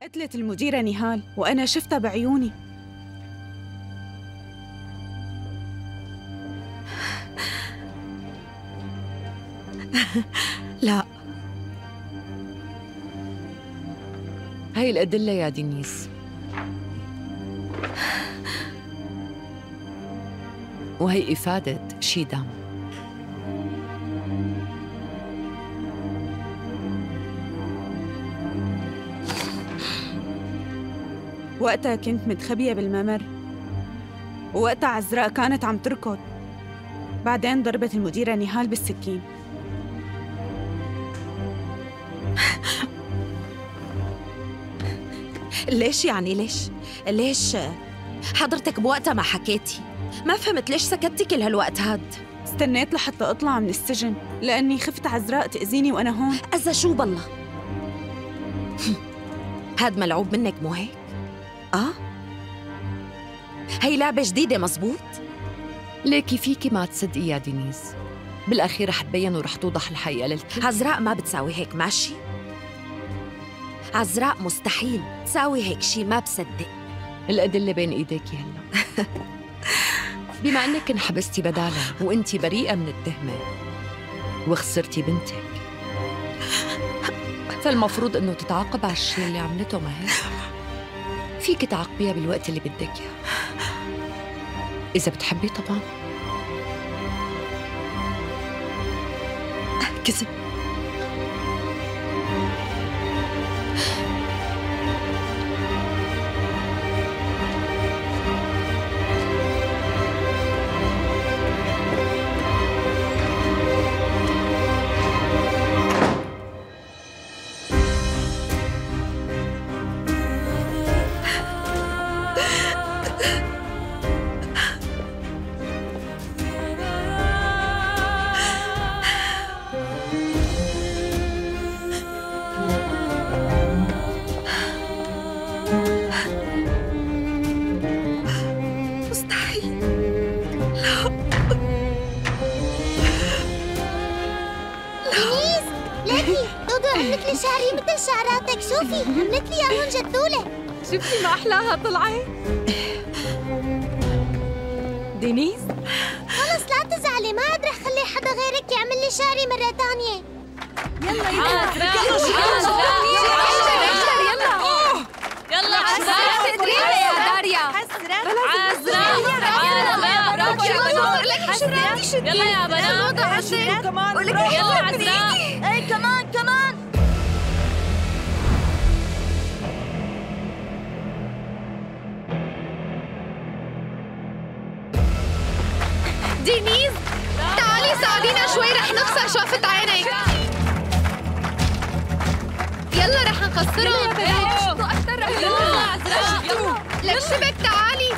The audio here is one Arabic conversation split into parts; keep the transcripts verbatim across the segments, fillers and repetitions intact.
قتلت المديرة نهال وأنا شفتها بعيوني. لا، هاي الأدلة يا دينيس، وهي إفادة شيدام. وقتها كنت متخبية بالممر، ووقتها عزراء كانت عم تركض. بعدين ضربت المديرة نهال بالسكين. ليش يعني ليش؟ ليش حضرتك بوقتها ما حكيتي؟ ما فهمت ليش سكتتي كل هالوقت هاد؟ استنيت لحتى أطلع من السجن لأني خفت عزراء تأذيني وأنا هون. أذى شو بالله؟ هاد ملعوب منك مو هيك؟ آه؟ هي لعبة جديدة مزبوط؟ ليكي فيكي ما تصدقي يا دينيس، بالأخير رح تبين ورح توضح الحقيقة للكل. عزراء ما بتساوي هيك ماشي؟ عزراء مستحيل تساوي هيك شي، ما بصدق. الأدلة بين إيديكي هلا. بما أنك انحبستي بدالها وأنتي بريئة من التهمة وخسرتي بنتك، فالمفروض إنه تتعاقب على الشيء اللي عملته، ما هيك؟ فيك تعاقبيها بالوقت اللي بدك إياه، إذا بتحبي طبعاً. كذب. شعري مثل شعراتك، شوفي عملت لي اياهم جدولة. شفتي ما أحلاها طلعت؟ دينيس خلص لا تزعلي، ما عاد رح خلي حدا غيرك يعمل لي شعري مرة تانية. يلا يلا يلا عزراء تدري يا داريا. عزراء يلا يا بنات كمان. يلا عزراء. اي كمان كمان. دينيس تعالي ساعدينا شوي، رح نخسر شوفة عينك. يلا رح نخسرهم. يلا عزراء لك شبك، تعالي.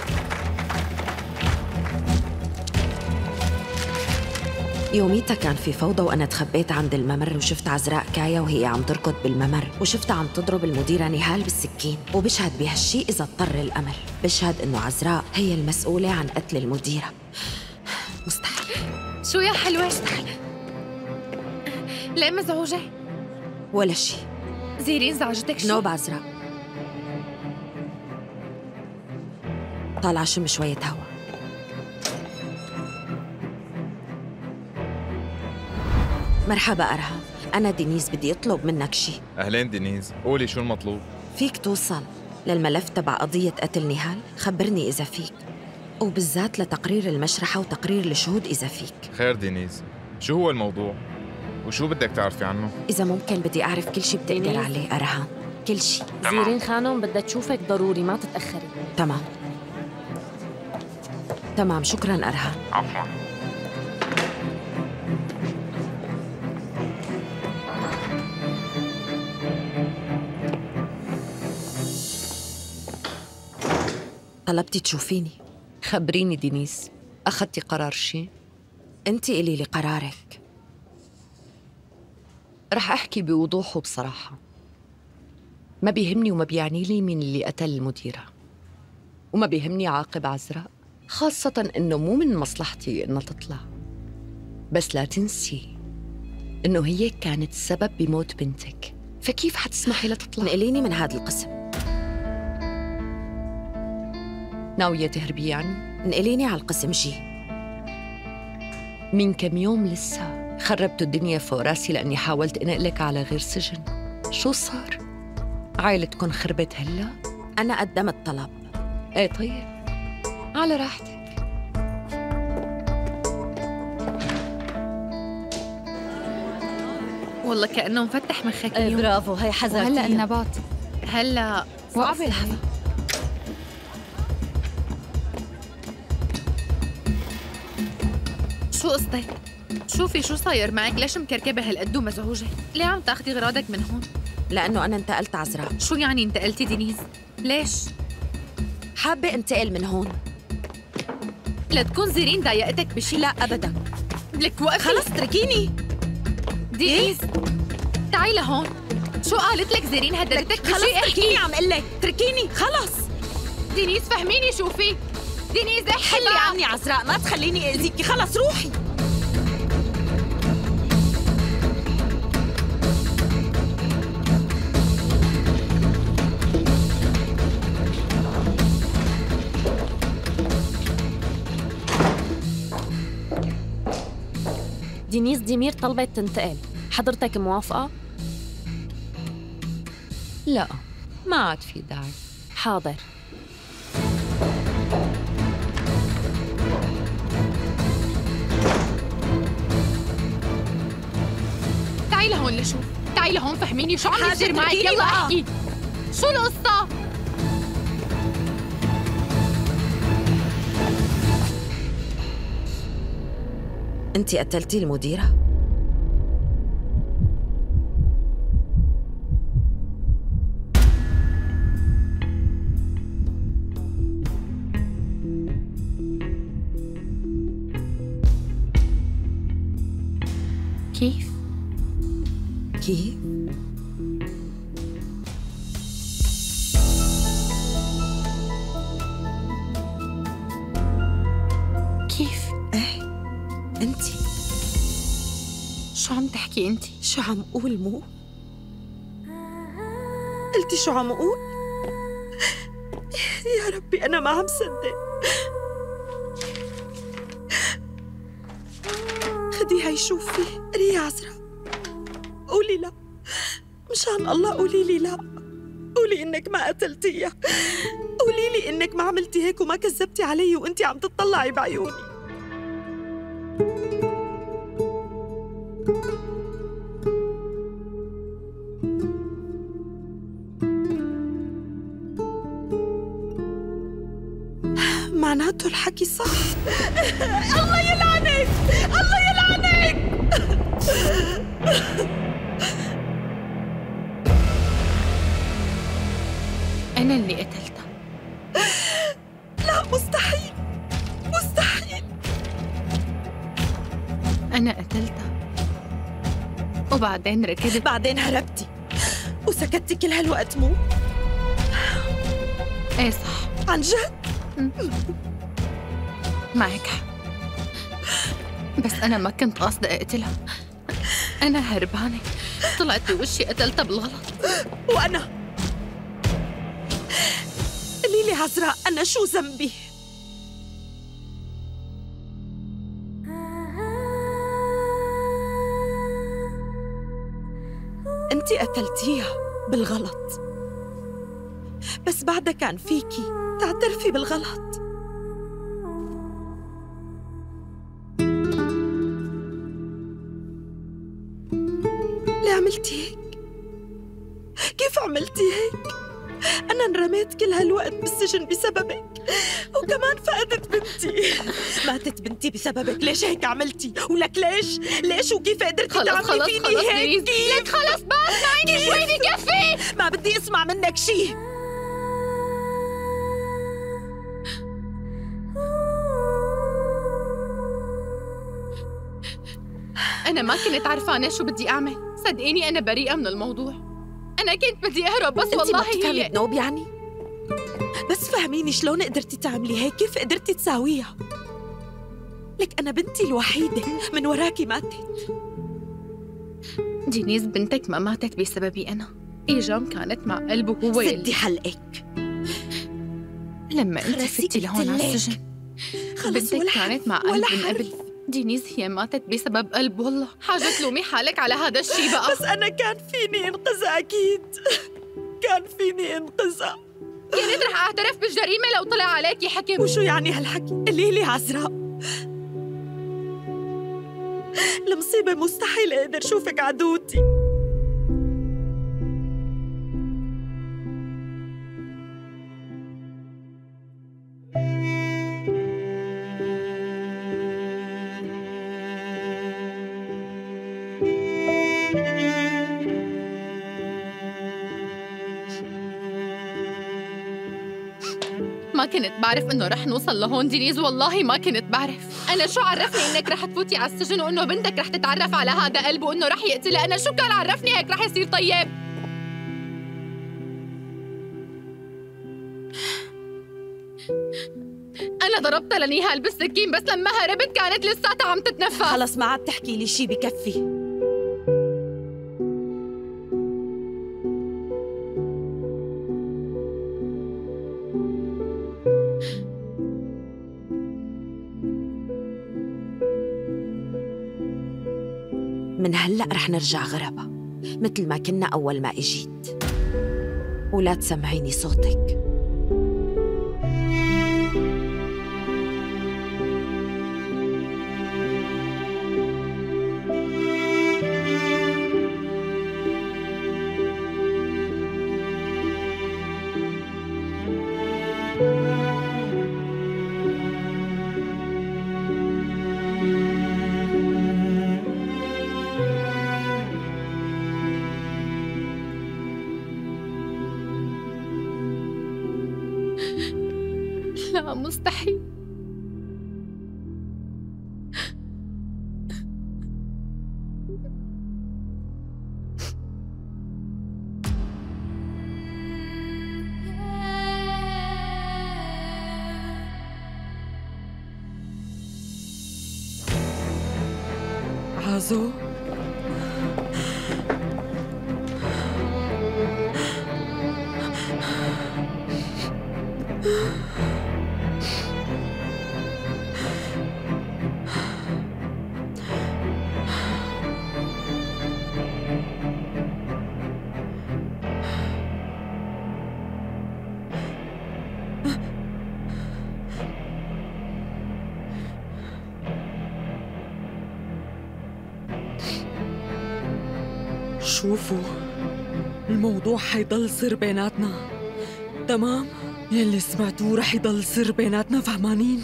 يوميتها كان في فوضى وأنا تخبيت عند الممر، وشفت عزراء كايا وهي عم تركض بالممر، وشفتها عم تضرب المديرة نهال بالسكين. وبشهد بهالشي إذا اضطر الأمر، بشهد إنه عزراء هي المسؤولة عن قتل المديرة. مستحيل. شو يا حلوة؟ مستحيل. ليه مزعوجة؟ ولا شي. زيرين زعجتك شو؟ نوب عزراء. طالعة شم شوية هوا. مرحبا أرهام، أنا دينيس، بدي أطلب منك شي. أهلين دينيس، قولي شو المطلوب؟ فيك توصل للملف تبع قضية قتل نهال؟ خبرني إذا فيك، وبالذات لتقرير المشرحة وتقرير الشهود إذا فيك. خير دينيس، شو هو الموضوع؟ وشو بدك تعرفي عنه؟ إذا ممكن بدي أعرف كل شي بتقدر عليه أرهام، كل شي. زيرين خانم بدها تشوفك ضروري، ما تتأخري. تمام تمام، شكراً أرهام. عفواً. طلبتي تشوفيني. خبريني دينيس، أخذتي قرار شي؟ أنت قولي لي قرارك. رح أحكي بوضوح وبصراحة، ما بيهمني وما بيعني لي مين اللي قتل المديرة، وما بيهمني عاقب عزراء، خاصة إنه مو من مصلحتي إنها تطلع. بس لا تنسي إنه هي كانت سبب بموت بنتك، فكيف حتسمحي لها تطلع؟ نقليني من هذا القسم. ناوية تهربي يعني؟ نقليني على القسم جي. من كم يوم لسه خربتوا الدنيا فوق راسي لأني حاولت انقلك على غير سجن. شو صار؟ عائلتكن خربت هلا؟ أنا قدمت طلب. ايه طيب، على راحتك. والله كأنه مفتح مخك ايه اليوم. برافو، هي حذر. هلا النبات هلا وقفي لحظة. شو قصتك؟ شوفي شو صاير معك؟ ليش مكركبة هالقد ومزعوجة؟ ليه عم تاخدي غراضك من هون؟ لأنه أنا انتقلت عزراء. شو يعني انتقلتي دينيز؟ ليش؟ حابة انتقل من هون. لا تكون زيرين ضايقتك بشي؟ لا أبداً. لك وقفي. خلص اتركيني. دينيز إيه؟ تعي لهون. شو قالت لك زيرين؟ هددتك بشي؟ خلص اتركيني عم قلك، اتركيني خلص. دينيز فهميني شو في؟ دينيز احكي حلي عني عزراء، ما تخليني أذيكي، خلص روحي. دينيس ديمير طلبت تنتقل، حضرتك موافقة؟ لا، ما عاد في داعي. حاضر. تعي لهون لشوف، تعي لهون فهميني شو عم يصير معك. تركيني يلا بقى. احكي شو القصة؟ أنتِ قتلتي المديرة؟ كيف؟ كيف؟ كيف؟ إيه أنتِ. شو عم تحكي انت؟ شو عم قول مو؟ قلتي شو عم قول؟ يا ربي أنا ما عم صدق. خدي هاي شوفي، قري يا عزراء. قولي لا، مشان الله قولي لي لا. قولي إنك ما قتلتيها. قولي لي إنك ما عملتي هيك وما كذبتي علي وإنتي عم تطلعي بعيوني. معناته الحكي صح. الله يلعنك، الله يلعنك. أنا اللي قتلتها. لا مستحيل، مستحيل. أنا قتلتها وبعدين ركضت. بعدين هربتي وسكتي كل هالوقت مو؟ ايه صح. عن جد؟ معك حق، بس أنا ما كنت قاصدة أقتلها. أنا هربانة، طلعت بوشي قتلتها بالغلط. وأنا؟ قولي لي عزراء، أنا شو ذنبي؟ أنتِ قتلتيها بالغلط، بس بعدها كان فيكي تعترفي بالغلط. ليه عملتي هيك؟ كيف عملتي هيك؟ أنا انرميت كل هالوقت بالسجن بسببك، وكمان فقدت بنتي. ماتت بنتي بسببك. ليش هيك عملتي؟ ولك ليش؟ ليش وكيف قدرتي خلص تعملي خلص فيني خلص هيك؟ دينيز، لك خلص بقى اسمعيني شوي بكفي. ما بدي اسمع منك شي. أنا ما كنت عرفانة شو بدي أعمل، صدقيني أنا بريئة من الموضوع. أنا كنت بدي أهرب بس والله انتي ما بتفهمي هي بنوب يعني؟ بس فهميني شلون قدرتي تعملي هيك؟ كيف قدرتي تساويها؟ لك أنا بنتي الوحيدة من وراكي ماتت. دينيز بنتك ما ماتت بسببي أنا، إيجام كانت مع قلبه هو سدي يلي. حلقك. لما انت فتي لهون على السجن بنتك كانت مع قلب من قبل. دينيز هي ماتت بسبب قلب. والله حاجة تلومي حالك على هذا الشيء بقى. بس أنا كان فيني انقذها أكيد، كان فيني انقذها. يا ريت رح أعترف بالجريمة لو طلع عليكي حكم. وشو يعني هالحكي؟ قولي لي عزراء، المصيبة مستحيل أقدر شوفك عدوتي. ما كنت بعرف إنه رح نوصل لهون دينيز، والله ما كنت بعرف. أنا شو عرفني إنك رح تفوتي على السجن وإنه بنتك رح تتعرف على هذا قلب وإنه رح يقتلها؟ أنا شو كان عرفني هيك رح يصير طيب؟ أنا ضربتها لنيهال بالسكين بس لما هربت كانت لساتها عم تتنفس. خلص ما عاد تحكي لي شي، بكفي. من هلأ رح نرجع غربة مثل ما كنا أول ما إجيت، ولا تسمعيني صوتك. لا مستحيل. عازو، شوفوا الموضوع حيضل سر بيناتنا، تمام؟ يلي سمعتوه رح يضل سر بيناتنا، فهمانين؟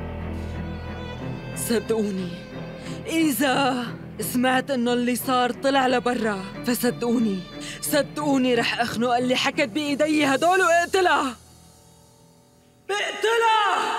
صدقوني إذا سمعت إنه اللي صار طلع لبرا فصدقوني صدقوني رح أخنق اللي حكت بإيدي هدول وأقتلها. اقتلها!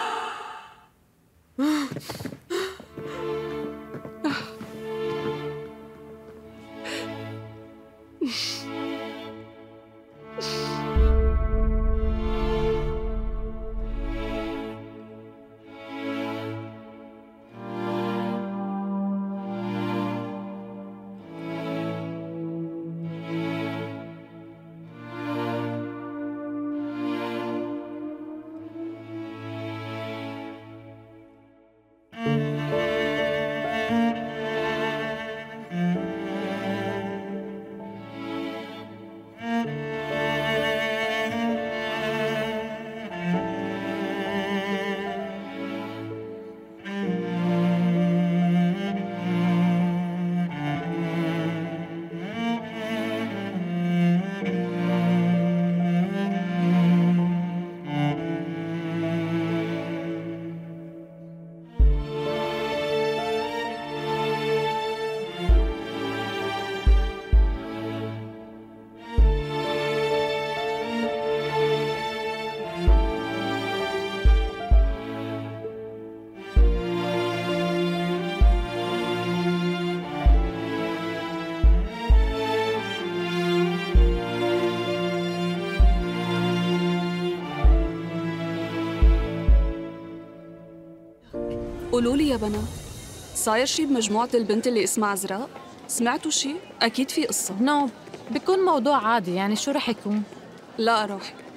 قولوا لي يا بنات، صاير شي بمجموعة البنت اللي اسمها عزراء؟ سمعتوا شي؟ أكيد في قصة. نو، بيكون موضوع عادي، يعني شو رح يكون؟ لا روحي،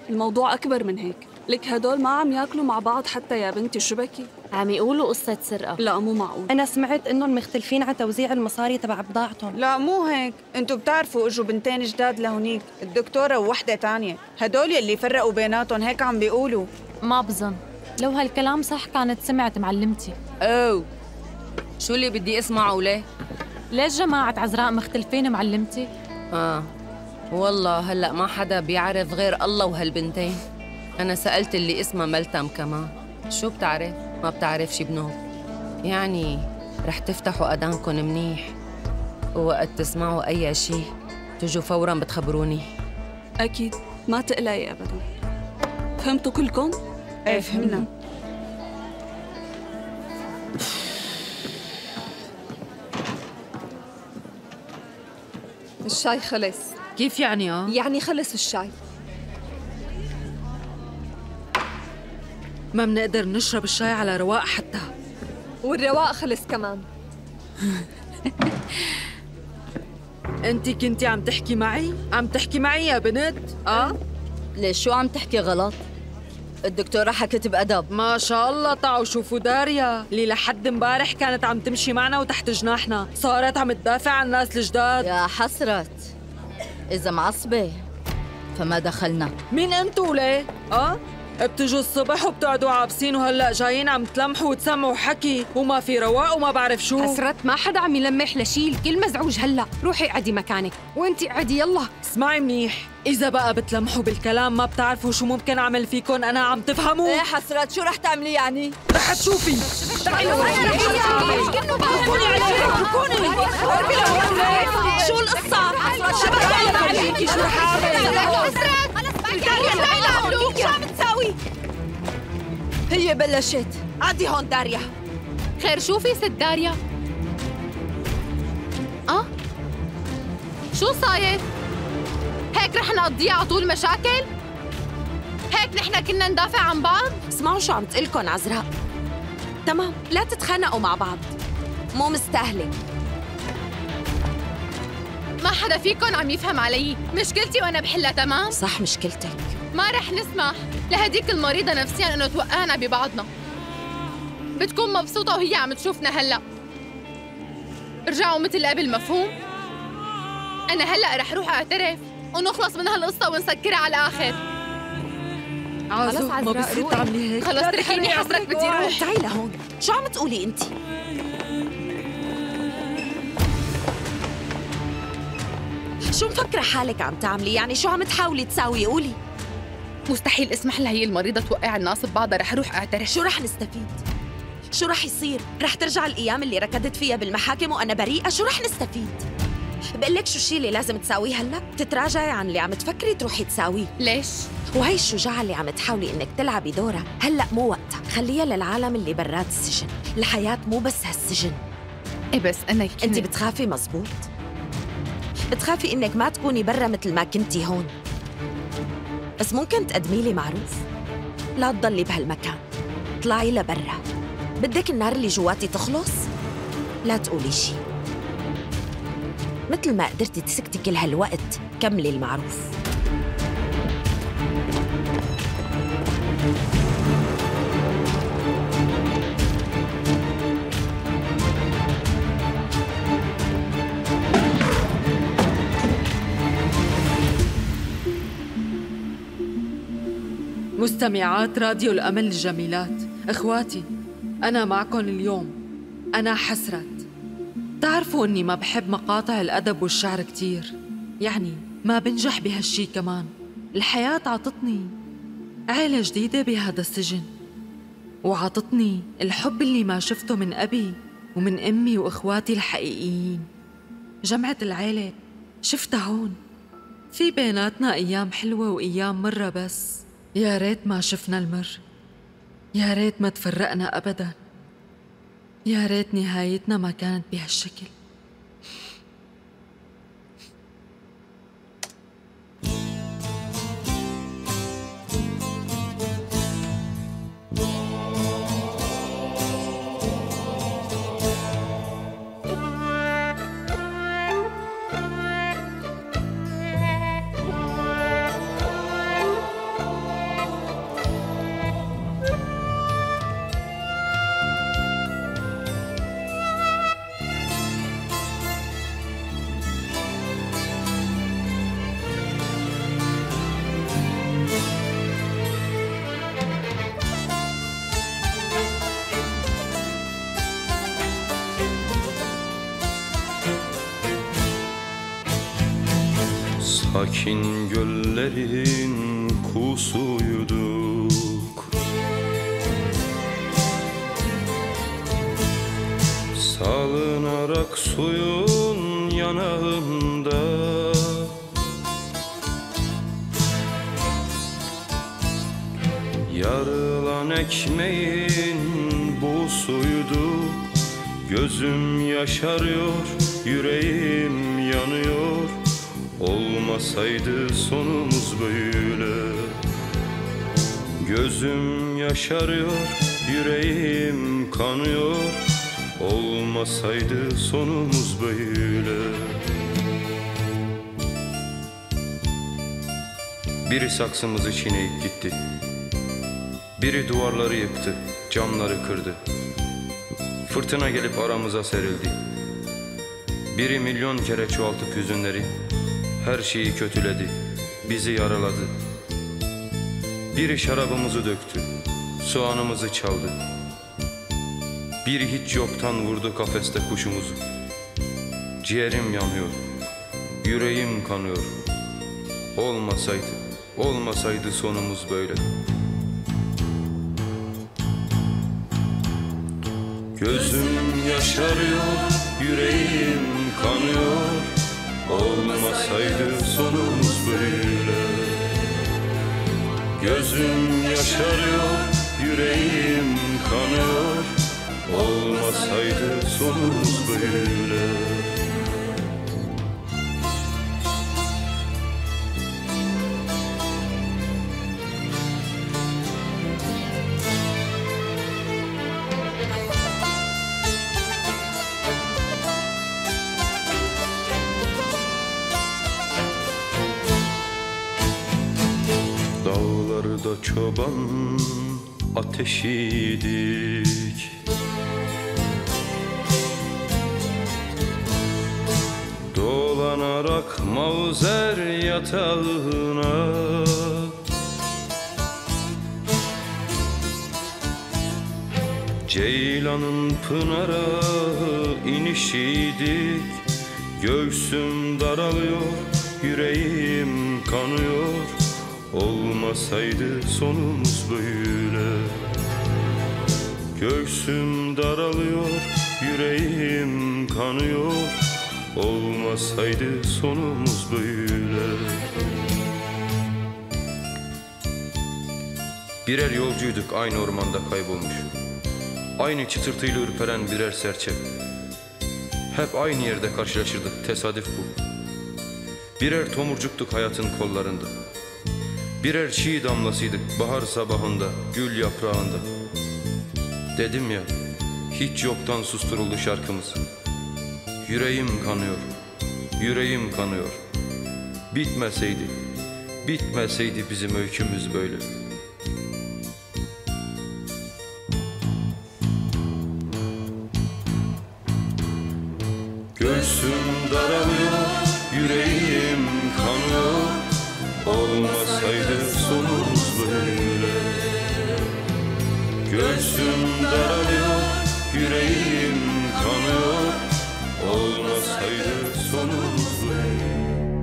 الموضوع أكبر من هيك. لك هدول ما عم ياكلوا مع بعض حتى يا بنتي، شو بكي؟ عم يقولوا قصة سرقة. لا مو معقول. أنا سمعت إنهم مختلفين على توزيع المصاري تبع بضاعتهم. لا مو هيك، انتوا بتعرفوا اجوا بنتين جداد لهونيك، الدكتورة ووحدة تانية، هدول يلي فرقوا بيناتهم، هيك عم بيقولوا. ما بظن، لو هالكلام صح كانت سمعت معلمتي. أوه، شو اللي بدي اسمعه ليه؟ ليش جماعة عزراء مختلفين معلمتي؟ آه والله هلأ ما حدا بيعرف غير الله وهالبنتين. أنا سألت اللي اسمها ملتم كمان، شو بتعرف؟ ما بتعرف شي بنوب. يعني رح تفتحوا أذانكم منيح، ووقت تسمعوا أي شي تجوا فوراً بتخبروني. أكيد، ما تقلقي أبداً. فهمتوا كلكم؟ ايه فهمنا. الشاي خلص. كيف يعني اه؟ يعني خلص الشاي. ما منقدر نشرب الشاي على رواق حتى. والرواق خلص كمان. انتي كنتي عم تحكي معي؟ عم تحكي معي يا بنت؟ اه؟ ليش شو عم تحكي غلط؟ الدكتورة حكت بأدب. ما شاء الله، تعوا شوفوا داريا اللي لحد امبارح كانت عم تمشي معنا وتحت جناحنا، صارت عم تدافع عن الناس الجداد. يا حسرت، إذا معصبة فما دخلنا. مين انتوا وليه؟ اه؟ بتجوا الصبح وبتقعدوا عابسين وهلا جايين عم تلمحوا وتسمعوا حكي وما في رواق وما بعرف شو. حسرت، ما حدا عم يلمح لشي، الكل مزعوج. هلا روحي اقعدي مكانك، وانتي اقعدي يلا. اسمعي منيح، إذا بقى بتلمحوا بالكلام ما بتعرفوا شو ممكن أعمل فيكن أنا، عم تفهموا؟ ايه حسرت، شو رح تعملي يعني؟ رح تشوفي. تعالي شو القصة؟ شو رح أعمل؟ شو عم تساوي؟ هي بلشت. عدي هون داريا. خير شو في ست داريا؟ اه؟ شو صاير؟ هيك رح نقضيها على طول مشاكل؟ هيك نحن كنا ندافع عن بعض؟ اسمعوا شو عم تقلكن عزراء. تمام، لا تتخانقوا مع بعض، مو مستاهلة. ما حدا فيكن عم يفهم علي، مشكلتي وانا بحلها. تمام؟ صح، مشكلتك. ما رح نسمح لهديك المريضة نفسياً انه توقعنا ببعضنا. بتكون مبسوطة وهي عم تشوفنا هلا. ارجعوا مثل قبل، مفهوم؟ انا هلا رح روح اعترف ونخلص من هالقصة ونسكرها على الاخر. عازو ما بصير تعملي هيك. خلص تركيني، حسرت بدي روح. تعي لهون، شو عم تقولي انت؟ شو مفكرة حالك عم تعملي؟ يعني شو عم تحاولي تساوي؟ قولي. مستحيل اسمح لها هي المريضة توقع الناس ببعضها، رح روح اعترف. شو رح نستفيد؟ شو رح يصير؟ رح ترجع الأيام اللي ركضت فيها بالمحاكم وأنا بريئة؟ شو رح نستفيد؟ بقول لك شو الشيء اللي لازم تساويه هلا؟ تتراجعي عن اللي عم تفكري تروحي تساويه. ليش؟ وهي الشجاعة اللي عم تحاولي إنك تلعبي دورها هلا مو وقتها، خليها للعالم اللي برات السجن، الحياة مو بس هالسجن. ايه بس أنا كنت... أنت بتخافي، مزبوط؟ بتخافي إنك ما تكوني برا مثل ما كنتي هون، بس ممكن تقدمي لي معروف. لا تضلي بهالمكان، اطلعي لبرا. بدك النار اللي جواتي تخلص؟ لا تقولي شي. مثل ما قدرتي تسكتي كل هالوقت، كملي المعروف. مستمعات راديو الأمل الجميلات، إخواتي، أنا معكم اليوم. أنا حسرت. تعرفوا أني ما بحب مقاطع الأدب والشعر كتير، يعني ما بنجح بهالشي كمان. الحياة عطتني عيلة جديدة بهذا السجن، وعطتني الحب اللي ما شفته من أبي ومن أمي وإخواتي الحقيقيين. جمعة العيلة شفتها هون، في بيناتنا أيام حلوة وأيام مرة، بس يا ريت ما شفنا المر، يا ريت ما تفرقنا أبداً، يا ريت نهايتنا ما كانت بهالشكل. Sakin göllerin kusuyduk. Salınarak suyun yanağında, yarılan ekmeğin busuydu. Gözüm yaşarıyor, yüreğim yanıyor. Olmasaydı sonumuz böyle. Gözüm yaşarıyor, yüreğim kanıyor. Olmasaydı sonumuz böyle. Biri saksımızı çiğneyip gitti. Biri duvarları yıktı, camları kırdı. Fırtına gelip aramıza serildi. Biri milyon kere çoğaltıp hüzünleri, her şeyi kötüledi, bizi yaraladı. Biri şarabımızı döktü, soğanımızı çaldı. Biri hiç yoktan vurdu kafeste kuşumuzu. Ciğerim yanıyor, yüreğim kanıyor. Olmasaydı, olmasaydı sonumuz böyle. Gözüm yaşarıyor, yüreğim kanıyor. Olmasaydı sonumuz böyle. Gözüm yaşarıyor, yüreğim kanıyor. Olmasaydı sonumuz böyle. Dağlarda çoban ateşiydik. Dolanarak mavzer yatağına, ceylanın pınara inişiydik. Göğsüm daralıyor, yüreğim kanıyor. Olmasaydı sonumuz böyle. Göğsüm daralıyor, yüreğim kanıyor. Olmasaydı sonumuz böyle. Birer yolcuyduk aynı ormanda kaybolmuş. Aynı çıtırtıyla ürperen birer serçe. Hep aynı yerde karşılaşırdık, tesadüf bu. Birer tomurcuktuk hayatın kollarında. Birer çiğ damlasıydık bahar sabahında, gül yaprağında. Dedim ya, hiç yoktan susturuldu şarkımız. Yüreğim kanıyor, yüreğim kanıyor. Bitmeseydi, bitmeseydi bizim öykümüz böyle. Göğsüm daralıyor, yüreğim kanıyor. Olmasaydı sonumuz böyle. Göğsüm daralıyor, yüreğim kanıyor. Olmasaydı sonumuz böyle.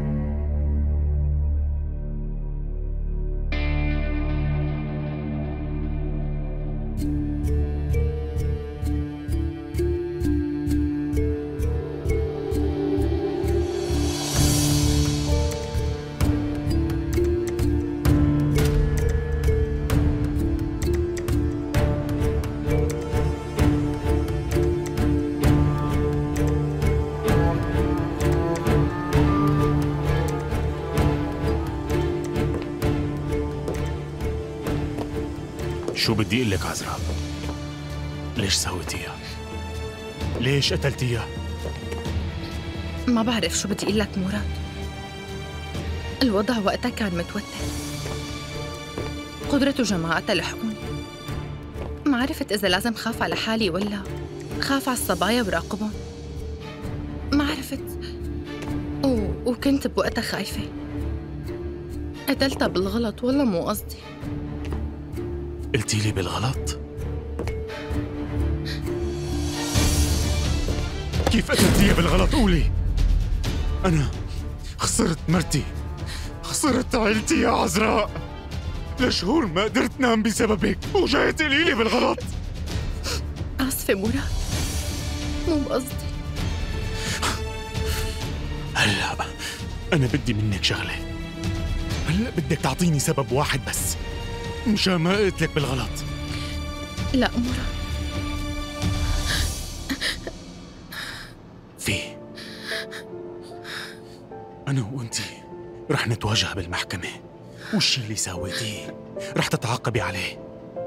شو بدي اقول لك عزرا؟ ليش سويتيها؟ ليش قتلتيها؟ ما بعرف شو بدي اقول لك مراد. الوضع وقتها كان متوتر. قدرة وجماعتها لحقوني. ما عرفت إذا لازم خاف على حالي ولا خاف على الصبايا وراقبهم. ما عرفت و... وكنت بوقتها خايفة. قتلتها بالغلط والله مو قصدي. قلتي لي بالغلط؟ كيف قتلتيها بالغلط؟ قولي. أنا خسرت مرتي، خسرت عيلتي يا عذراء. لشهور ما قدرت نام بسببك وجاي تقولي لي بالغلط. آسفة مراد، مو بقصدي. هلا أنا بدي منك شغلة. هلا بدك تعطيني سبب واحد بس مشان ما قلت لك بالغلط. لا مراد. في أنا وأنتي رح نتواجه بالمحكمة، والشي اللي سويتيه رح تتعاقبي عليه.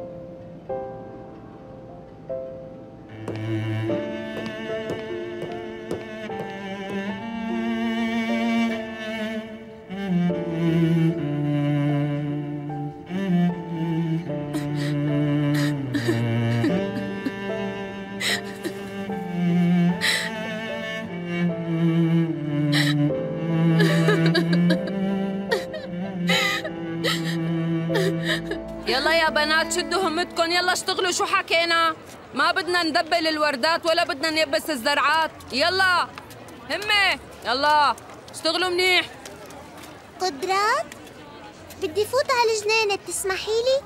يلا يا بنات شدوا همتكن، يلا اشتغلوا. شو حكينا؟ ما بدنا ندبل الوردات ولا بدنا نيبس الزرعات. يلا همة، يلا اشتغلوا منيح. قدرات، بدي فوت على الجنينة، بتسمحي لي؟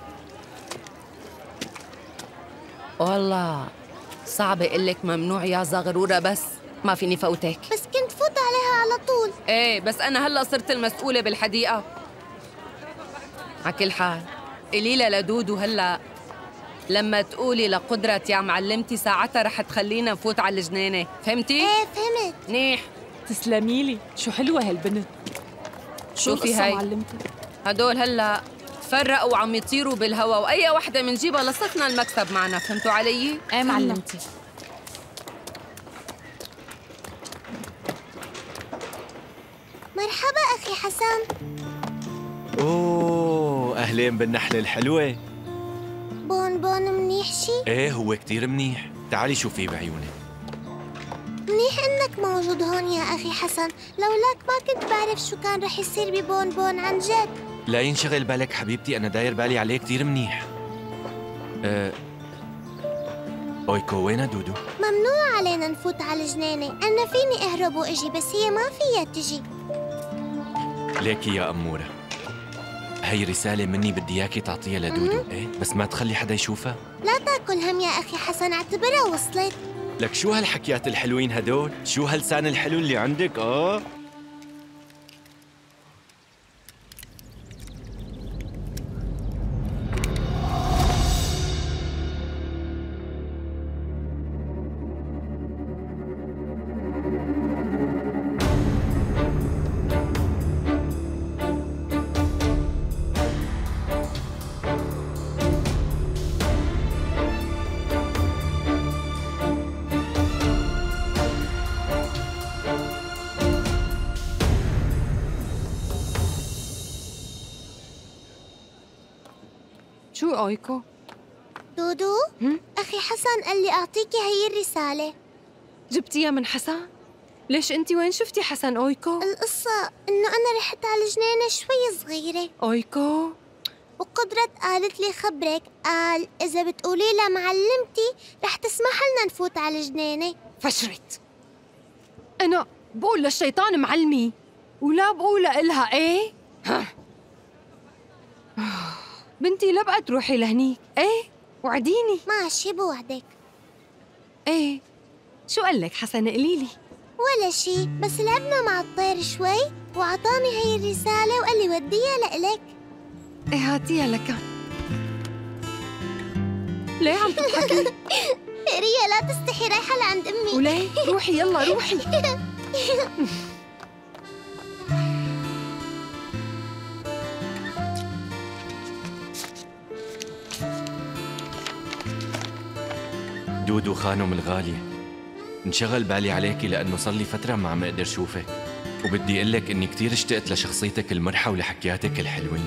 والله صعب اقول لك ممنوع يا زغرورة، بس ما فيني فوتك. بس كنت فوت عليها على طول. ايه بس انا هلا صرت المسؤولة بالحديقة. على كل حال قولي لها لدودو هلا لما تقولي لقدرت يا معلمتي ساعتها رح تخلينا نفوت على الجنينة، فهمتي؟ ايه فهمت. منيح. تسلمي لي، شو حلوة هالبنت. شوفي هاي معلمتي، هدول هلا تفرقوا وعم يطيروا بالهوا، واي وحده منجيبها لصقنا المكسب معنا، فهمتوا علي؟ ايه معلمتي. مرحبا اخي حسن. اوه اهلين بالنحلة الحلوة. بون بون منيح شي؟ ايه هو كتير منيح، تعالي شوفي بعيونك. منيح انك موجود هون يا اخي حسن، لولاك ما كنت بعرف شو كان رح يصير ببون بون عن جد. لا ينشغل بالك حبيبتي، انا داير بالي عليه كتير منيح. أه... اويكو وينها دودو؟ ممنوع علينا نفوت على الجنينة، انا فيني اهرب واجي بس هي ما فيها تجي. ليكي يا امورة، هي رسالة مني بدي اياكي تعطيها لدودو، ايه بس ما تخلي حدا يشوفها. لا تاكل هم يا اخي حسن، اعتبرها وصلت. لك شو هالحكيات الحلوين هدول؟ شو هاللسان الحلو اللي عندك؟ اه شو اويكو؟ دودو؟ اخي حسن قال لي اعطيكي هي الرسالة. جبتيها من حسن؟ ليش انت وين شفتي حسن اويكو؟ القصة انه انا رحت على الجنينة شوي صغيرة. اويكو؟ وقدرت قالت لي خبرك، قال اذا بتقولي لها معلمتي رح تسمح لنا نفوت على الجنينة. فشرت. انا بقول للشيطان معلمي ولا بقول لها ايه؟ ها بنتي لا بقى تروحي لهنيك، ايه؟ وعديني. ماشي بوعدك. ايه شو قال لك حسن قليلي؟ ولا شي، بس لعبنا مع الطير شوي وعطاني هي الرسالة وقال لي وديها لإلك. ايه هاتيها لك. ليه عم تضحكي؟ ريا لا تستحي، رايحة لعند أمي. وليه؟ روحي يلا روحي. دودو خانم الغالية، انشغل بالي عليكي لأنه صار لي فترة ما عم أقدر شوفك، وبدي أقول لك إني كتير اشتقت لشخصيتك المرحة ولحكياتك الحلوين.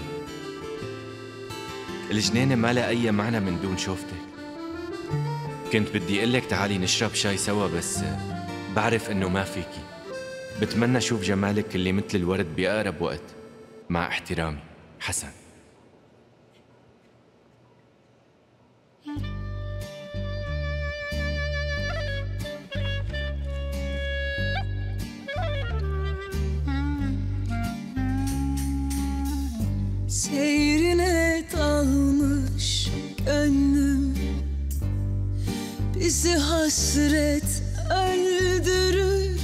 الجنينة ما لها أي معنى من دون شوفتك. كنت بدي أقول لك تعالي نشرب شاي سوا بس بعرف إنه ما فيكي. بتمنى أشوف جمالك اللي مثل الورد بأقرب وقت. مع احترامي، حسن. Bizi hasret öldürür,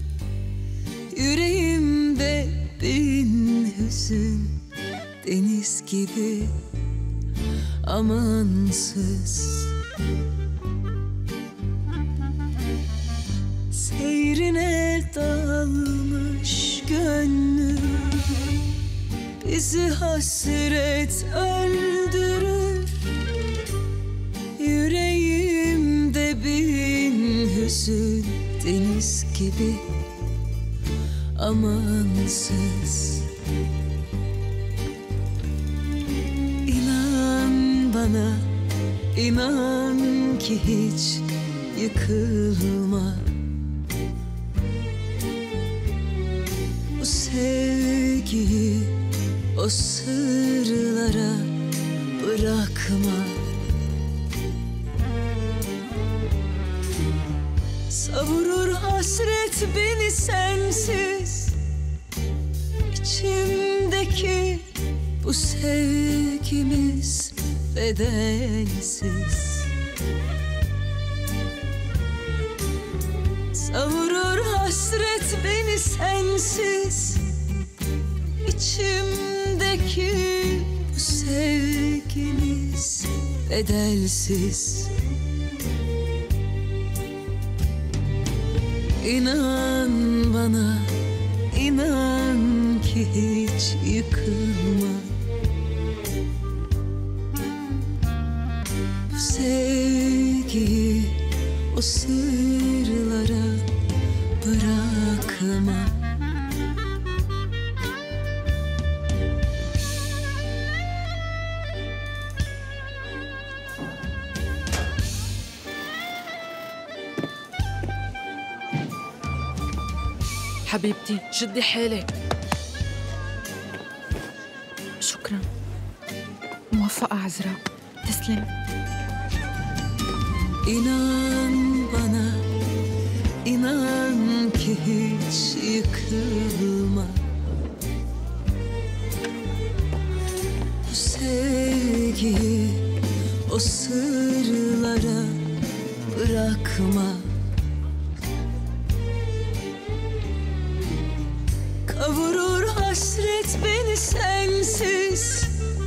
yüreğimde bin hüzün, deniz gibi amansız. Seyrine dalmış gönlüm, bizi hasret öldürür, yüreğimde bin hüzün, deniz gibi amansız. İnan bana, inan ki hiç yıkılma. Bu sevgiyi o sırlara bırakma. Savurur hasret beni sensiz, İçimdeki bu sevgimiz bedelsiz. Savurur hasret beni sensiz, İçimdeki bu sevgimiz bedelsiz. İnan bana, inan ki hiç yıkılma. Bu sevgiyi o sırlara bırakma. حبيبتي شدي حيلك. شكرا. موفقة عزراء. تسلم. İnan bana, inan ki hiç yıkılma. Bu sevgiyi o sırlara bırakma. Kavurur hasret beni sensiz,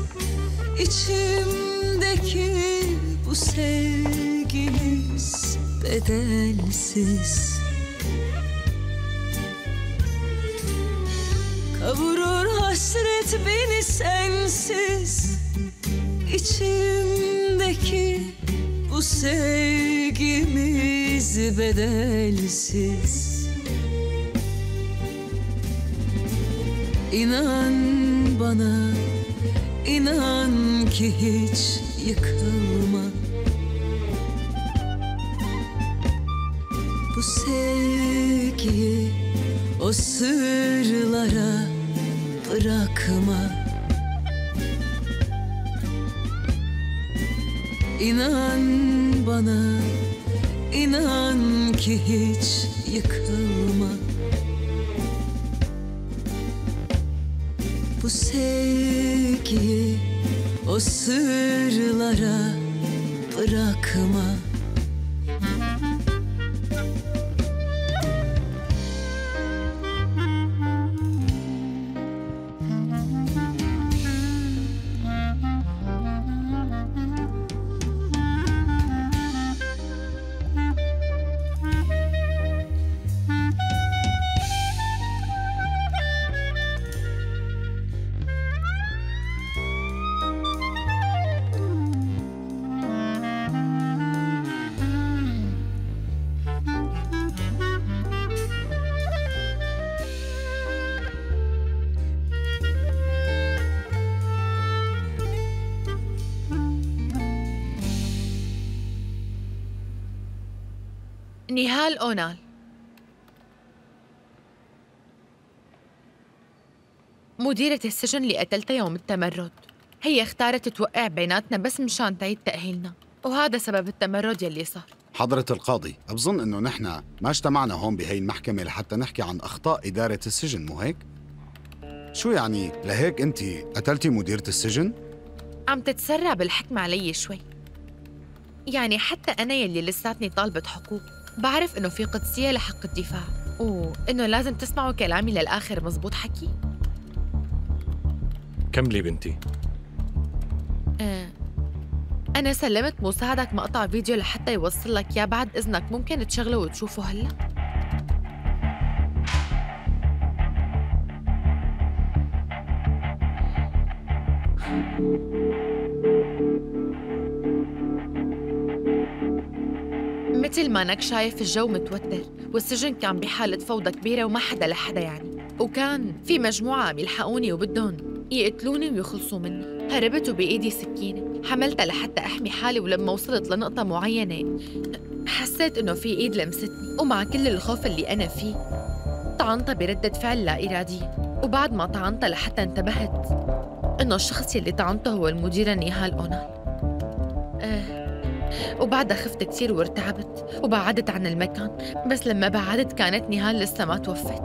İçimdeki bu sevgimiz bedelsiz. Kavurur hasret beni sensiz, İçimdeki bu sevgimiz bedelsiz. İnan bana, inan ki hiç yıkılma. Bu sevgiyi o sırlara bırakma. İnan bana, inan ki hiç yıkılma. Bu sevgiyi o sırlara bırakma. نهال أونال. مديرة السجن اللي قتلتها يوم التمرد، هي اختارت توقع بيناتنا بس مشان تعيد تأهيلنا، وهذا سبب التمرد يلي صار. حضرة القاضي، بظن إنه نحن ما اجتمعنا هون بهي المحكمة لحتى نحكي عن أخطاء إدارة السجن، مو هيك؟ شو يعني لهيك أنتِ قتلتي مديرة السجن؟ عم تتسرع بالحكم علي شوي. يعني حتى أنا يلي لساتني طالبة حقوق بعرف إنه في قدسية لحق الدفاع وإنه لازم تسمعوا كلامي للآخر. مزبوط حكي؟ كملي بنتي. آه. أنا سلمت مساعدك مقطع فيديو لحتى يوصل لك يا بعد إذنك ممكن تشغله وتشوفه هلأ؟ مثل ما انك شايف الجو متوتر والسجن كان بحالة فوضى كبيرة وما حدا لحدا يعني، وكان في مجموعة عم يلحقوني وبدهم يقتلوني ويخلصوا مني. هربت وبإيدي سكينة حملتها لحتى أحمي حالي، ولما وصلت لنقطة معينة حسيت إنه في إيد لمستني، ومع كل الخوف اللي أنا فيه طعنتها بردة فعل لا إرادية. وبعد ما طعنتها لحتى انتبهت إنه الشخص اللي طعنته هو المديرة نيهال أونال. آه. وبعدها خفت كتير وارتعبت وبعدت عن المكان، بس لما بعدت كانت نيهال لسه ما توفت.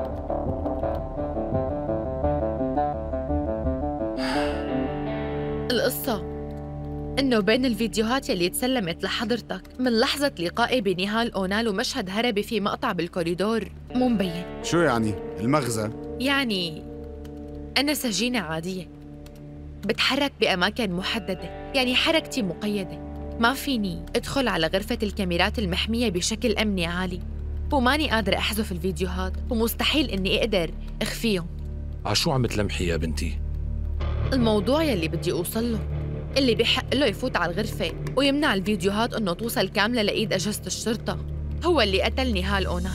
القصة إنه بين الفيديوهات يلي تسلمت لحضرتك من لحظة لقائي بنيهال أونال ومشهد هربي في مقطع بالكوريدور مو مبين. شو يعني؟ المغزى؟ يعني أنا سجينة عادية بتحرك بأماكن محددة، يعني حركتي مقيدة، ما فيني أدخل على غرفة الكاميرات المحمية بشكل أمني عالي، وماني قادرة أحذف الفيديوهات، ومستحيل إني أقدر أخفيهم. عشو عم تلمحي يا بنتي؟ الموضوع يلي بدي أوصل له اللي بيحق له يفوت على الغرفة ويمنع الفيديوهات إنه توصل كاملة لإيد أجهزة الشرطة هو اللي قتل نيهال أونال.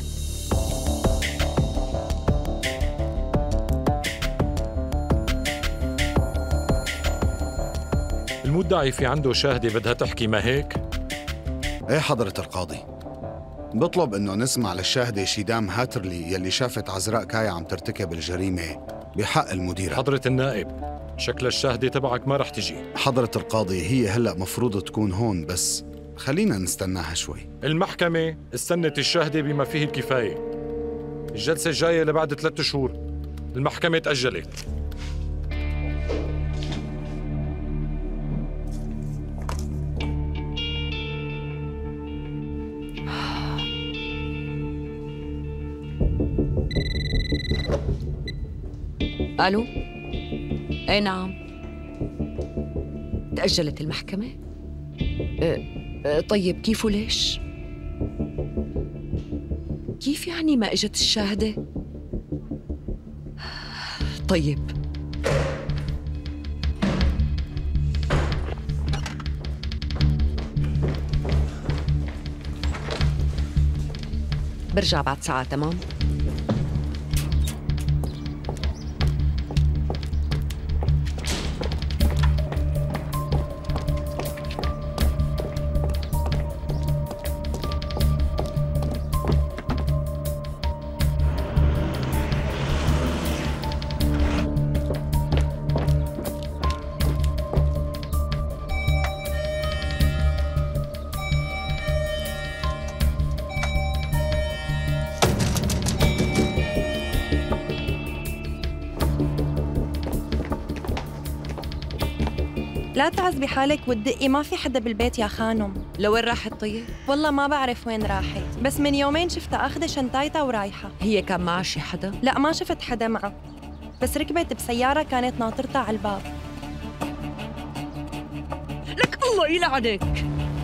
المدعي في عنده شاهدة بدها تحكي، ما هيك؟ ايه حضرة القاضي، بطلب انه نسمع للشاهدة شيدام هاترلي يلي شافت عزراء كايا عم ترتكب الجريمة بحق المديرة. حضرة النائب، شكل الشاهدة تبعك ما رح تجي. حضرة القاضي هي هلأ مفروض تكون هون، بس خلينا نستناها شوي. المحكمة استنت الشاهدة بما فيه الكفاية. الجلسة الجاية لبعد ثلاثة شهور. المحكمة تأجلت. ألو؟ أي نعم. تأجلت المحكمة؟ أه أه طيب كيف وليش؟ كيف يعني ما إجت الشاهدة؟ طيب برجع بعد ساعة. تمام؟ لا تعذبي حالك وتدقي، ما في حدا بالبيت يا خانم. لوين راحت طيب؟ والله ما بعرف وين راحت، بس من يومين شفتها اخذة شنطايتها ورايحة. هي كان معها شي حدا؟ لا ما شفت حدا معها، بس ركبت بسيارة كانت ناطرتها على الباب. لك الله يلعنك.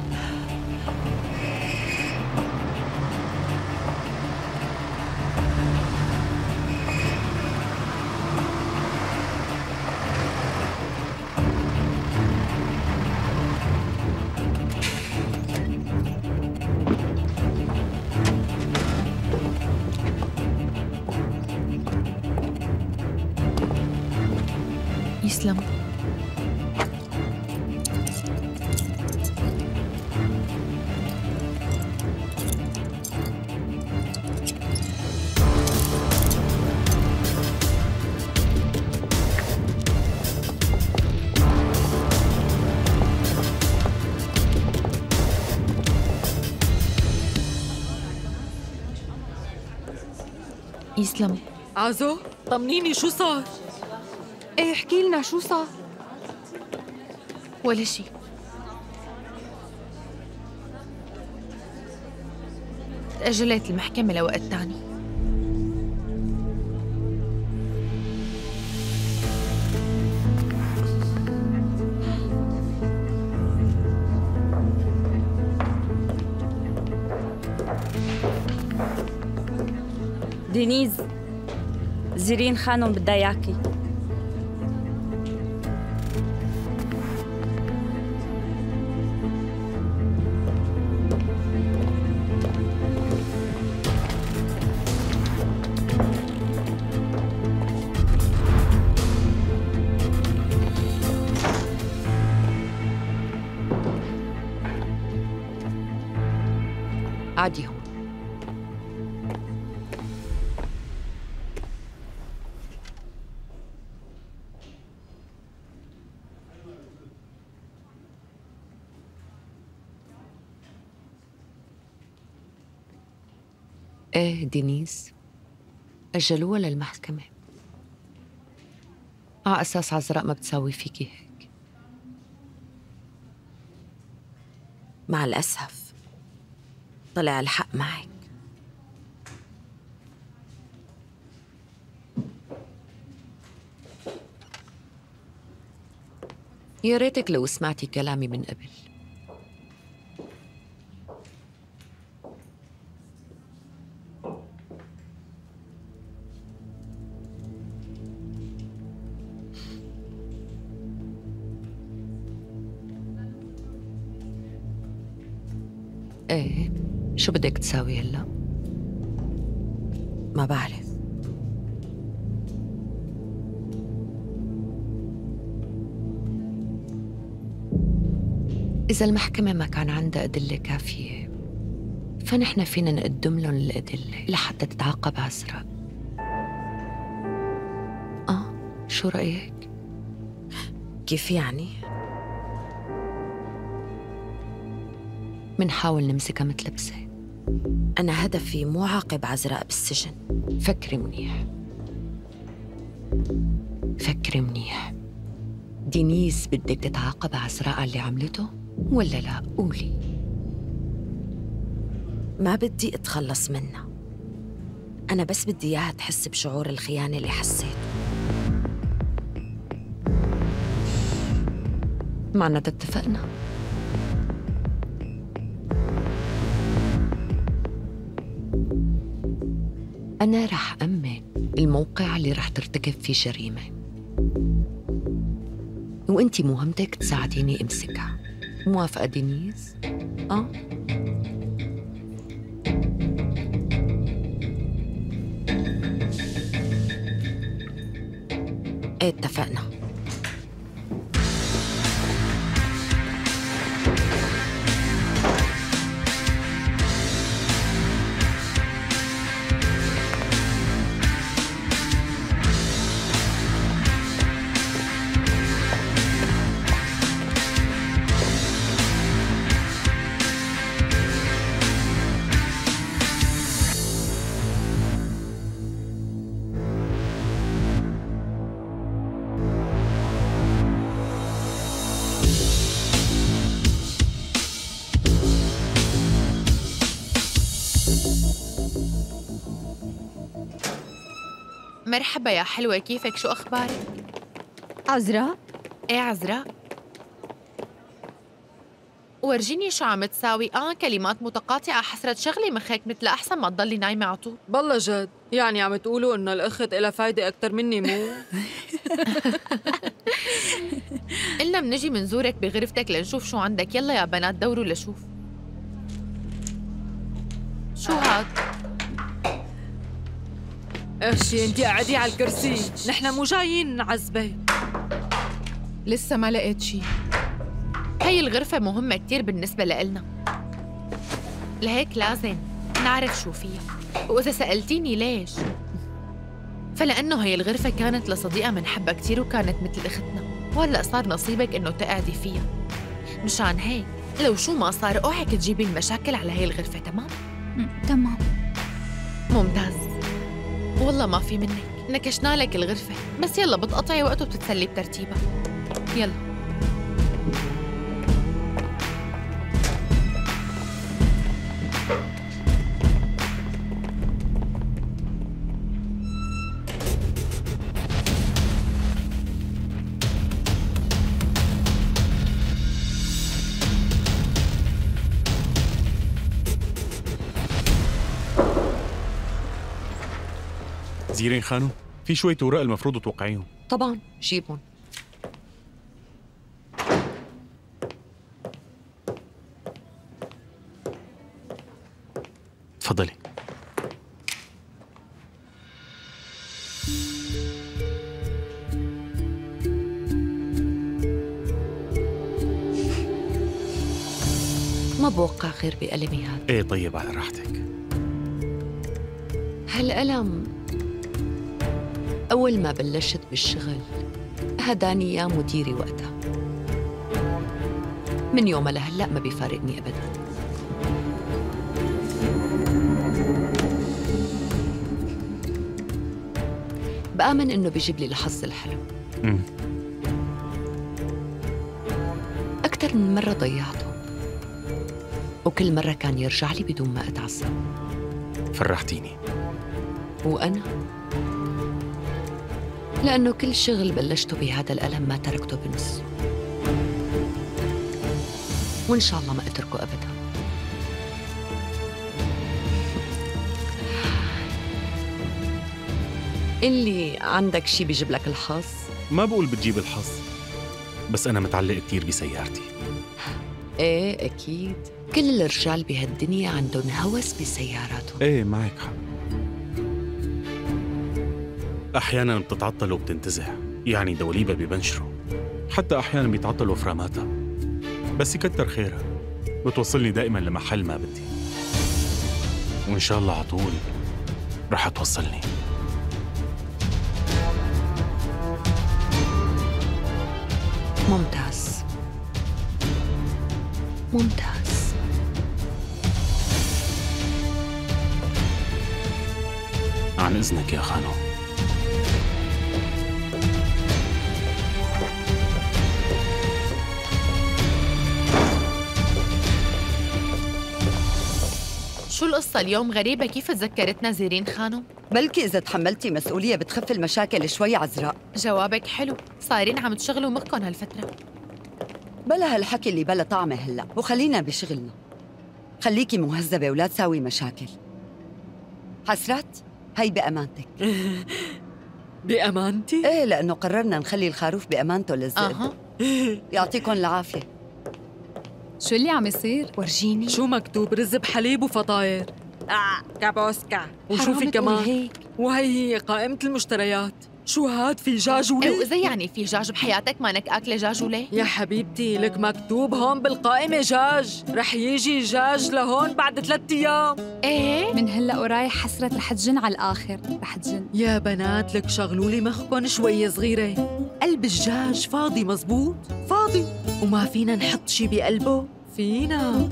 يسلم. يسلم. عزو طمنيني شو صار؟ ايه احكي لنا شو صار. ولا شي. تأجلت المحكمة لوقت تاني. دينيز، زيرين خانم بدها اياكي. عادي هون. ايه دينيز، أجلوها للمحكمة على أساس عذراء ما بتساوي فيكي هيك. مع الأسف طلع الحق معك. يا ريتك لو سمعتي كلامي من قبل. ايه، شو بدك تساوي هلا؟ ما بعرف. إذا المحكمة ما كان عندها أدلة كافية فنحن فينا نقدم لهم الأدلة لحتى تتعاقب عذراء. آه، شو رأيك؟ كيف يعني؟ منحاول نمسكها متلبسة. أنا هدفي مو عاقب عذراء بالسجن. فكري منيح، فكري منيح. دينيز بدك تتعاقب عذراء على اللي عملته ولا لا؟ قولي. ما بدي أتخلص منها، أنا بس بدي إياها تحس بشعور الخيانة اللي حسيته. معناتها اتفقنا. أنا رح أمن الموقع اللي رح ترتكب فيه جريمة، وأنتي مهمتك تساعديني أمسكها. موافقة دينيز؟ آه؟ إيه، اتفقنا. مرحبا يا حلوة، كيفك؟ شو أخبارك؟ عذراء؟ إيه عذراء؟ ورجيني شو عم تساوي. آه كلمات متقاطعة، حسرة شغلي مخك مثل أحسن ما تضلي نايمة على طول. بالله جد، يعني عم تقولوا إنه الأخت إلها فايدة أكتر مني مو؟ قلنا منجي منزورك بغرفتك لنشوف شو عندك. يلا يا بنات دوروا لشوف. شو هاد؟ اخشي انتي قاعدي على الكرسي، نحن مو جايين نعذبك. لسه ما لقيت شي. هي الغرفة مهمة كتير بالنسبة لإلنا، لهيك لازم نعرف شو فيها. وإذا سألتيني ليش، فلأنه هي الغرفة كانت لصديقة منحبها كتير وكانت مثل أختنا، وهلأ صار نصيبك إنه تقعدي فيها. مشان هيك لو شو ما صار اوعك تجيبي المشاكل على هي الغرفة. تمام؟ تمام. ممتاز. والله ما في منك، نكشنا لك الغرفة، بس يلا بتقطعي وقت وبتتسلي بترتيبها. يلا. زيرين خانو، في شوية اوراق المفروض توقعيهم. طبعا جيبهم. تفضلي. ما بوقع غير بألمي هذا. ايه طيب على راحتك. هالألم أول ما بلشت بالشغل هداني إياه مديري وقتها. من يومها لهلأ ما بيفارقني أبداً. بآمن إنه بيجيب لي الحظ الحلو. امم أكثر من مرة ضيعته، وكل مرة كان يرجع لي بدون ما أتعصب. فرحتيني. وأنا؟ لأنه كل شغل بلشته بهذا الألم ما تركته بنص، وإن شاء الله ما أتركه أبداً. اللي عندك شي بيجيب لك الحظ؟ ما بقول بتجيب الحظ، بس أنا متعلق كتير بسيارتي. إيه أكيد، كل الرجال بهالدنيا عندهم هوس بسياراتهم. إيه معك حق. أحياناً بتتعطل وبتنتزع، يعني دواليبها ببنشروا، حتى أحياناً بيتعطلوا فراماتها، بس يكتر خيرها بتوصلني دائماً لمحل ما بدي، وإن شاء الله عطول رح توصلني. ممتاز ممتاز. عن إذنك يا خانو. شو القصة اليوم غريبة؟ كيف تذكرتنا زيرين خانم؟ بلكي إذا تحملتي مسؤولية بتخف المشاكل شوي عزراء. جوابك حلو، صايرين عم تشغلوا مخكن هالفترة. بلا هالحكي اللي بلا طعمه هلا، وخلينا بشغلنا. خليكي مهذبة ولا تساوي مشاكل. حسرت هي بأمانتك. بأمانتي؟ ايه، لأنه قررنا نخلي الخروف بأمانته للذئب. أها. يعطيكم العافية. شو اللي عم يصير؟ ورجيني. شو مكتوب؟ رز بحليب وفطاير. آه كابوسكا. وشو في كمان؟ وهي هي قائمة المشتريات. شو هاد، في جاج وليه؟ إيه وإذا يعني في جاج بحياتك مانك أكلة جاج وليه؟ يا حبيبتي لك مكتوب هون بالقائمة جاج، رح يجي جاج لهون بعد ثلاثة أيام. إيه؟ من هلا ورايح حسرة رح تجن على الآخر، رح تجن. يا بنات لك شغلوا لي مخكن شوي صغيرة. قلب الجاج فاضي مزبوط؟ فاضي، وما فينا نحط شي بقلبه؟ فينا.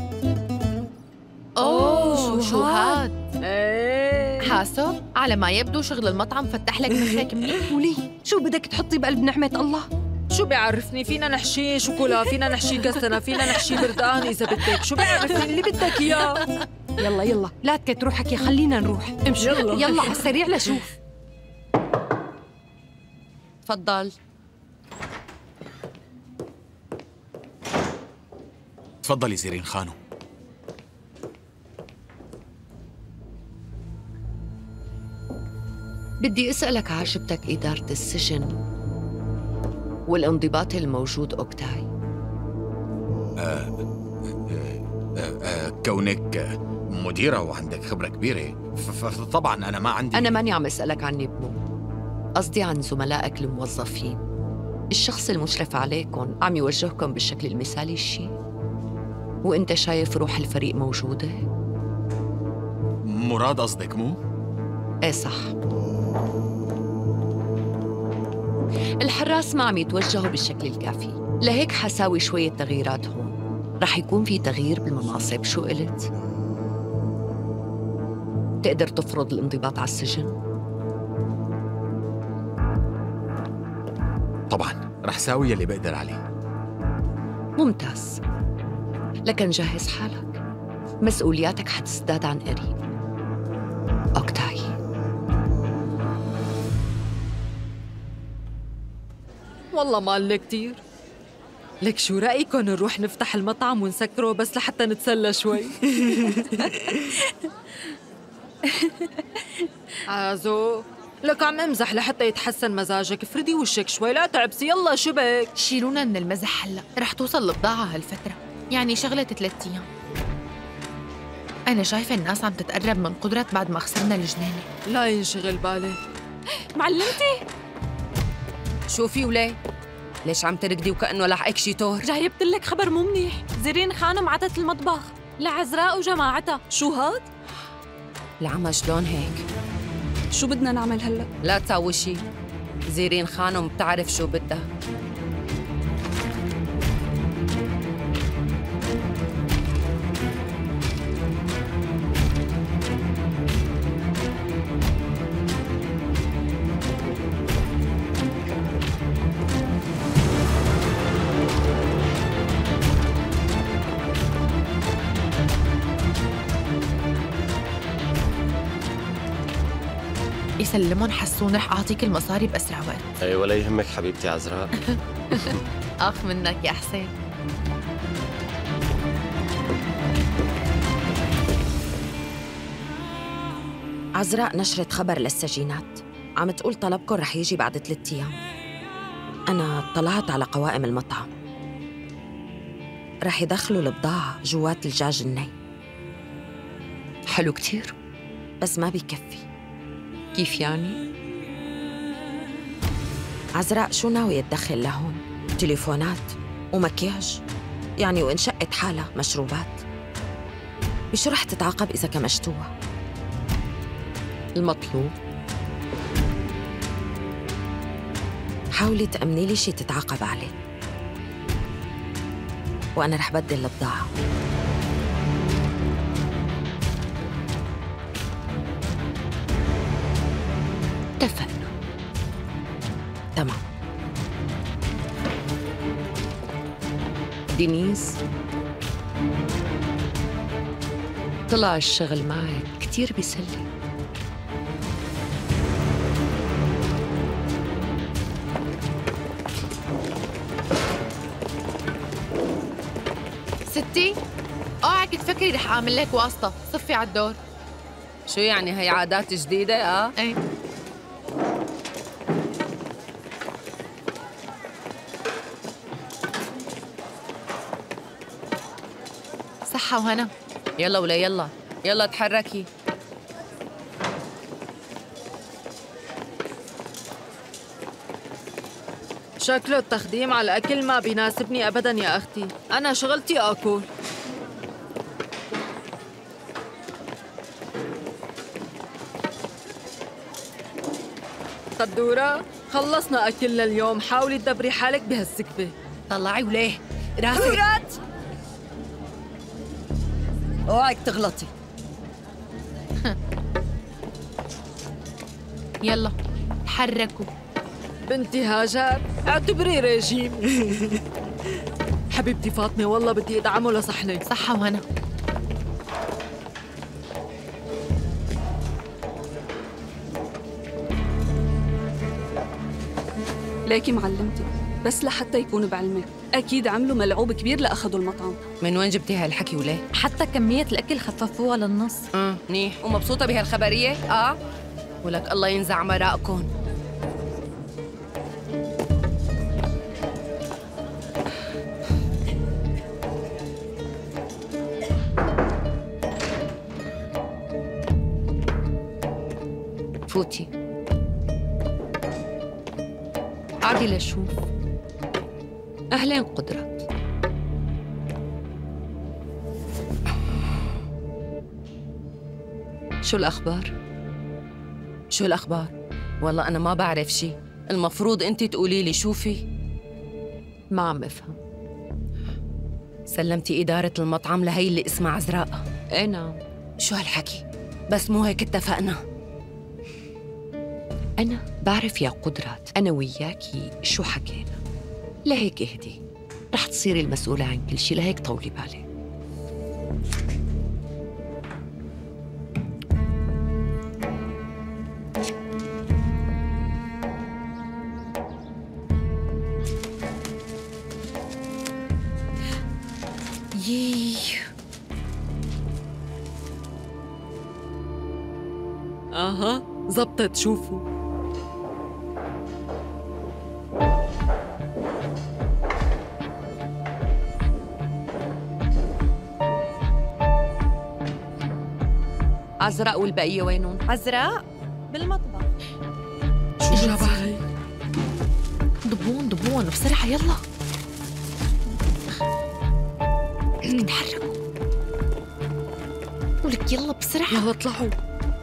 أوه شو هاد؟ ايه حاسب، على ما يبدو شغل المطعم فتح لك مخك منيح. وليه؟ شو بدك تحطي بقلب نعمة الله؟ شو بيعرفني؟ فينا نحشي شوكولا، فينا نحشي كستنة، فينا نحشي بردقان إذا بدك. شو بيعرفني اللي بدك إياه؟ يلا يلا لا تكتروا حكي، خلينا نروح. امشي يلا يلا على السريع لشوف. تفضل. تفضلي زيرين خانو. بدي أسألك، عجبتك إدارة السجن والانضباط الموجود أوكتاي؟ آه آه آه كونك مديرة وعندك خبرة كبيرة، فطبعا أنا ما عندي. أنا ماني عم أسألك عني بنو، قصدي عن زملائك الموظفين. الشخص المشرف عليكم عم يوجهكم بالشكل المثالي الشيء، وأنت شايف روح الفريق موجودة؟ مراد قصدك مو؟ إيه صح. الحراس ما عم يتوجهوا بالشكل الكافي، لهيك حساوي شوية تغييرات هون. رح يكون في تغيير بالمناصب. شو قلت؟ تقدر تفرض الانضباط على السجن؟ طبعا رح ساوي اللي بقدر عليه. ممتاز، لكن جهز حالك، مسؤولياتك حتزداد عن قريب. أوكتاي. والله مالنا كتير. لك شو رأيكم نروح نفتح المطعم ونسكره بس لحتى نتسلى شوي؟ عازو لك عم امزح لحتى يتحسن مزاجك، افردي وشك شوي، لا تعبسي، يلا شبك. شيلونا من المزح هلا، رح توصل البضاعة هالفترة، يعني شغلة ثلاث أيام. أنا شايفة الناس عم تتقرب من قدرت بعد ما خسرنا الجنينة. لا ينشغل بالي. معلمتي شوفي وليه؟ ليش عم تركضي وكأنه لحقك شي تور؟ جايبت لك خبر مو منيح، زيرين خانم عتت المطبخ لعزراء وجماعتها. شو هاد؟ العمى شلون هيك؟ شو بدنا نعمل هلا؟ لا تساوي شي، زيرين خانم بتعرف شو بدها. يسلمون حسون، رح أعطيك المصاري بأسرع وقت. أي ولا يهمك حبيبتي عزراء. آخ منك يا حسين. عزراء نشرت خبر للسجينات، عم تقول طلبكم رح يجي بعد ثلاثة أيام. أنا طلعت على قوائم المطعم، رح يدخلوا البضاعة جوات الدجاج الني. حلو كتير، بس ما بيكفي. كيف يعني؟ عزراء شو ناوية تدخل لهون؟ تليفونات ومكياج، يعني وإن شقت حالها مشروبات. بشو رح تتعاقب إذا كمشتوها؟ المطلوب حاولي تأمني لي شي تتعاقب عليه، وأنا رح بدل البضاعة. اتفقنا. تمام. دينيس، طلع الشغل معك كتير بيسلي. ستي، اوعك تفكري رح اعمل لك واسطة، صفي على الدور. شو يعني هي عادات جديدة؟ اه ايه. صحة وهنا. يلا ولا يلا يلا تحركي. شكله التخديم على الأكل ما بيناسبني أبداً يا أختي، أنا شغلتي آكل. قدورة، خلصنا أكل لليوم، حاولي تدبري حالك بهالسكبة. طلعي وليه راسك. قدرات، اوعك تغلطي. يلا تحركوا. بنتي هاجر، اعتبري ريجيم. حبيبتي فاطمة، والله بدي ادعمه لصحنك. صحة وهنا. ليكي معلمتي، بس لحتى يكون بعلمك، أكيد عملوا ملعوب كبير لأخذوا المطعم. من وين جبتي هالحكي وليه؟ حتى كمية الأكل خففوها للنص. امم منيح. ومبسوطة بهالخبرية؟ اه ولك الله ينزع مرائكم. فوتي، قعدي لشوف. أهلين قدرت. شو الأخبار؟ شو الأخبار؟ والله أنا ما بعرف شي، المفروض أنت تقولي لي. شوفي، ما عم أفهم. سلمتي إدارة المطعم لهي اللي اسمها عزراء؟ إيه نعم. شو هالحكي؟ بس مو هيك اتفقنا؟ أنا بعرف يا قدرات، أنا وياكي شو حكينا. لهيك اهدي، رح تصيري المسؤولة عن كل شي، لهيك طولي بالك. يي اها زبطت. شوفوا عزراء والبقية وينهم؟ عزراء بالمطبخ. شو جابها هي؟ ضبون ضبون بسرعة يلا. تحركوا. ولك يلا بسرعة. يلا اطلعوا.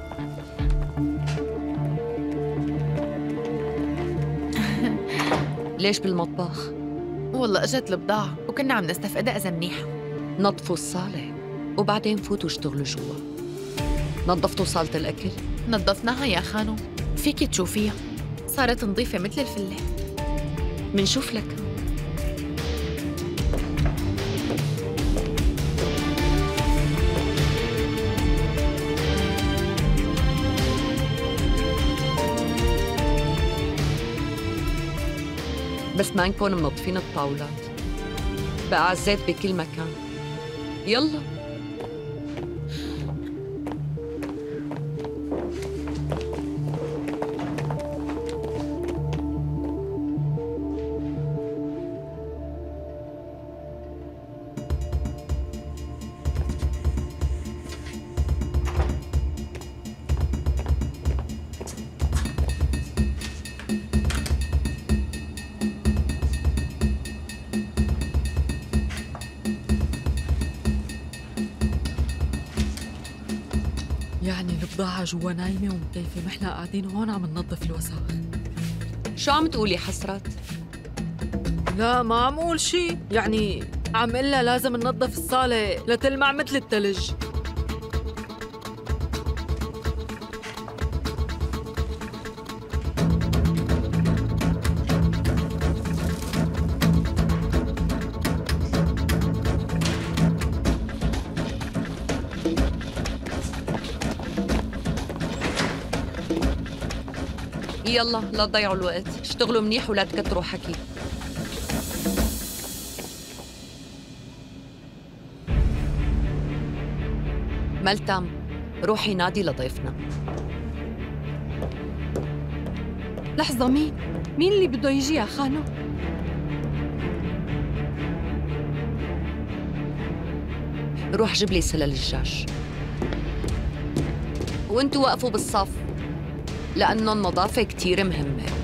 ليش بالمطبخ؟ والله اجت البضاعة وكنا عم نستفقدها إذا منيحة. نظفوا الصالة وبعدين فوتوا اشتغلوا جوا. نظفتوا صالة الأكل؟ نظفناها يا خانو، فيكي تشوفيها صارت نظيفة مثل الفلة. منشوف لك. بس ما نكون منظفين الطاولات، بقى الزيت بكل مكان. يلا يعني البضاعة جوا نايمة ومكيفة ونحن قاعدين هون عم ننظف الوسخ. شو عم تقولي حسرات؟ لا ما عم اقول شي، يعني عم قلها لازم ننظف الصالة لتلمع مثل التلج. يلا لا تضيعوا الوقت، اشتغلوا منيح ولا تكتروا حكي. ملتم روحي نادي لضيفنا. لحظة، مين؟ مين اللي بده يجي يا خانو؟ روح جيب لي سلل الجاج، وانتوا وقفوا بالصف لأنه النظافة كتير مهمة.